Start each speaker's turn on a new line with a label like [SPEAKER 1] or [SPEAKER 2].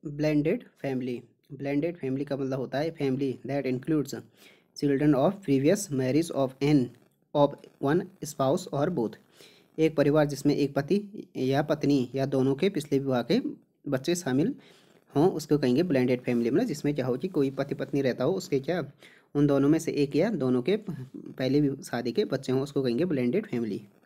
[SPEAKER 1] Blended family. Blended family का मतलब होता है family that includes children of previous marriage of one spouse और बोथ। एक परिवार जिसमें एक पति या पत्नी या दोनों के पिछले विवाह के बच्चे शामिल हों उसको कहेंगे ब्लेंडेड फैमिली। मतलब जिसमें क्या हो कि कोई पति पत्नी रहता हो, उसके क्या उन दोनों में से एक या दोनों के पहले शादी के बच्चे हों, उसको कहेंगे ब्लेंडेड फैमिली।